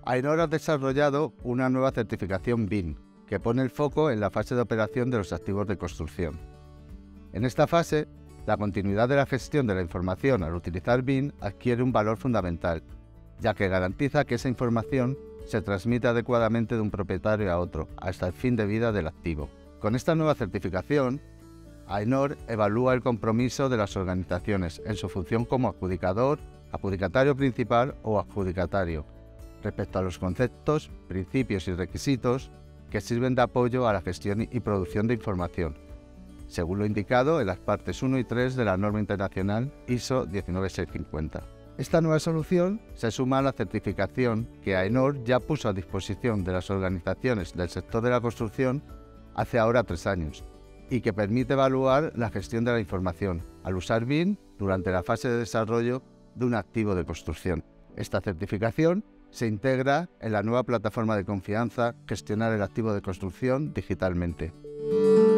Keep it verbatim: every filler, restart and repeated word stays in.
AENOR ha desarrollado una nueva certificación B I M, que pone el foco en la fase de operación de los activos de construcción. En esta fase, la continuidad de la gestión de la información al utilizar B I M adquiere un valor fundamental, ya que garantiza que esa información se transmite adecuadamente de un propietario a otro, hasta el fin de vida del activo. Con esta nueva certificación, AENOR evalúa el compromiso de las organizaciones en su función como adjudicador, adjudicatario principal o adjudicatario, respecto a los conceptos, principios y requisitos que sirven de apoyo a la gestión y producción de información, según lo indicado en las partes uno y tres de la norma internacional I S O diecinueve mil seiscientos cincuenta. Esta nueva solución se suma a la certificación que AENOR ya puso a disposición de las organizaciones del sector de la construcción hace ahora tres años y que permite evaluar la gestión de la información al usar B I M durante la fase de desarrollo de un activo de construcción. Esta certificación se integra en la nueva plataforma de confianza Gestionar el activo de construcción digitalmente.